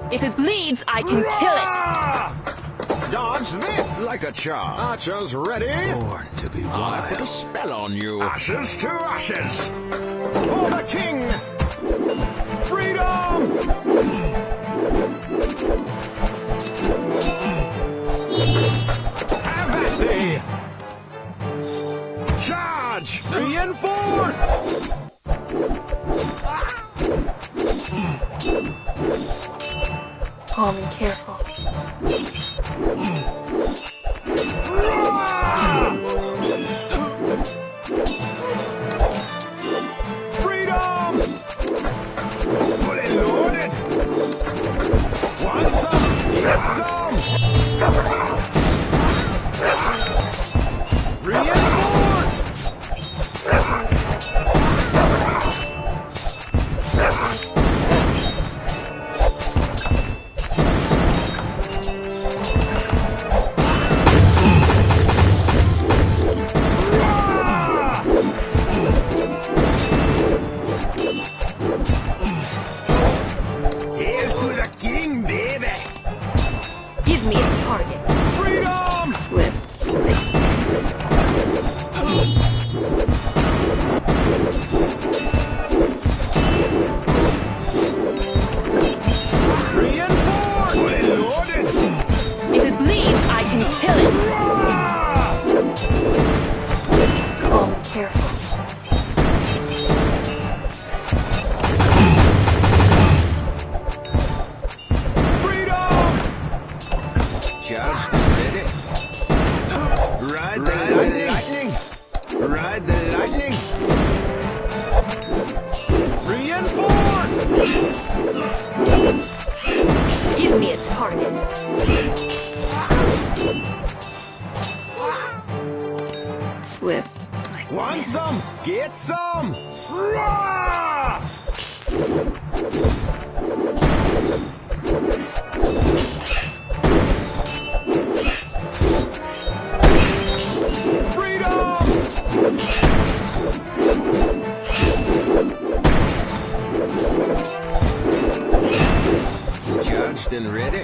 If it bleeds, I can kill it. Dodge this like a charm. Archers ready? Born to be wild. I put a spell on you. Ashes to ashes. For the king. Freedom! Have at thee! Charge! Reinforce! Calm and careful. Freedom! Fully loaded! Want some? Get some! Reinforce! Here's to the king, baby! Give me a target. Freedom! Swift. Reinforce! Fully loaded! If it bleeds, I can kill it. Calm and careful. Freedom! Charged and ready. Ride the lightning! Ride the lightning! Reinforce! Give me a target. Swift. Want some? Get some! Rah! Freedom! Charged and ready.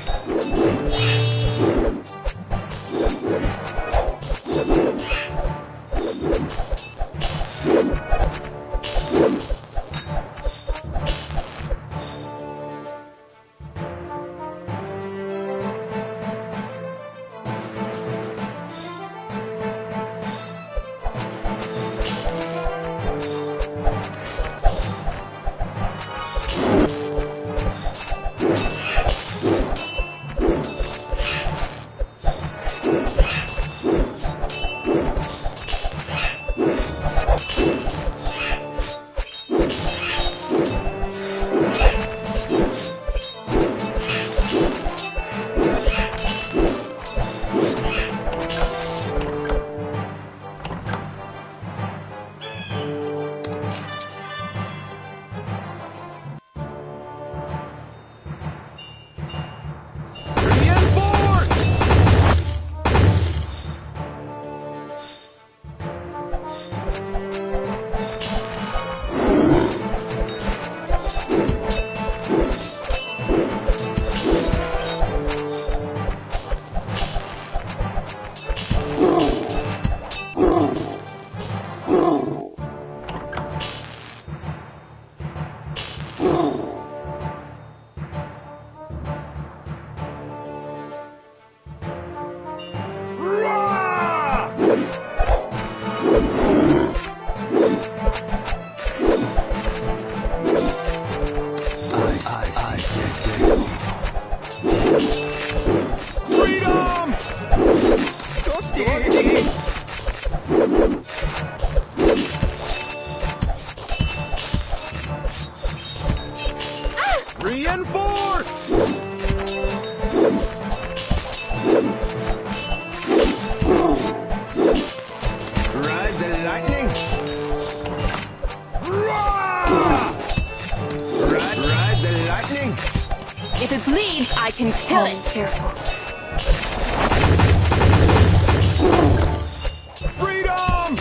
Reinforce! Ride the lightning! Ride the lightning! If it bleeds, I can kill it. Careful. Freedom!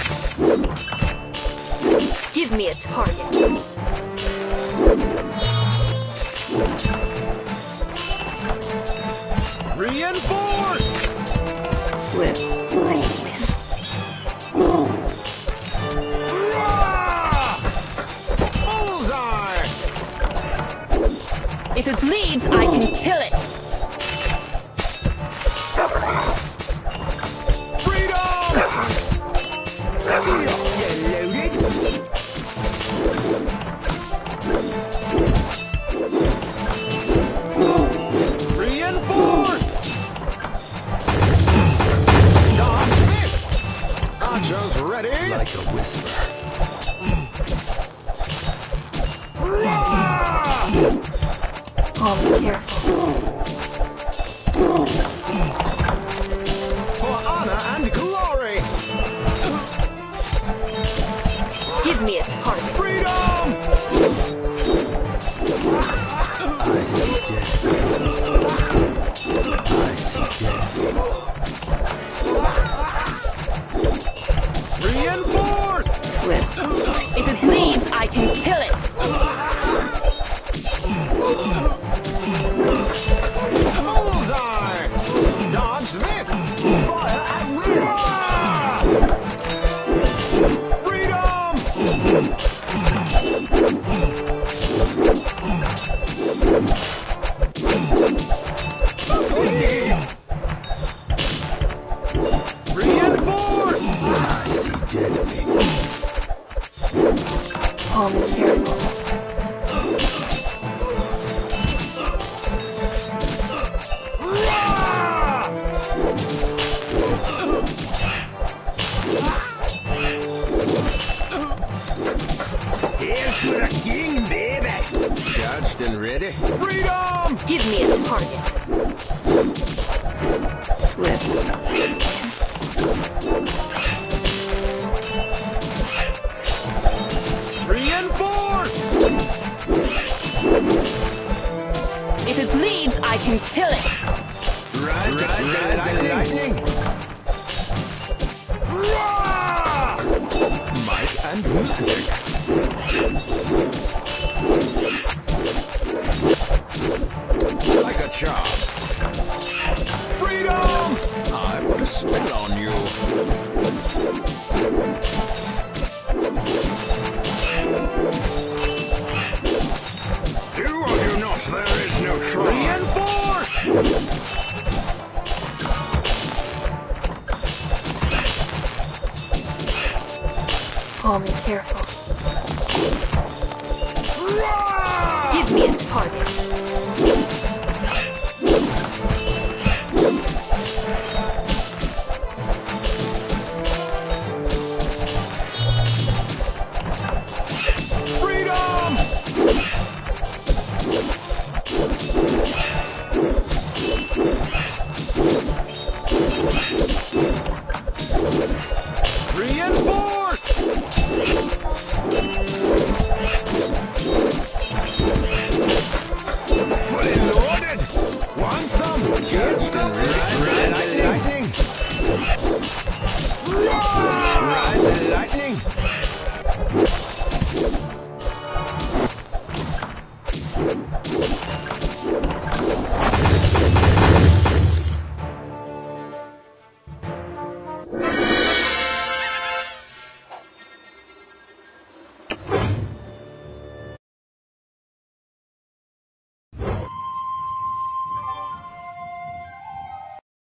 Give me a target. Reinforce! Swift blade. Bullseye! If it bleeds, I can kill it. Freedom! Reinforce! Dodge this! Archers ready? Like a whisper. Oh, be careful. For honor and glory! Give me a target. Freedom! I see death. I see death. Reinforce! Swift. If it bleeds, I can kill it. Bullseye! Dodge this! Fire at will! Freedom! Reinforce! I see dead people. Oh, be careful. Here's to the king, baby! Judged and ready? Freedom! Give me a target. Swift. Reinforce! If it bleeds, I can kill it. Ride the lightning! Roar! Might and magic. Like a charm. Freedom! I put a spell on you. Do or do not, there is no shrine. Reinforce! Oh, be careful. Roar! Give me a target. Freedom! Reinforce! Fully loaded! Want some? Get some! Ride the lightning! Ride the lightning!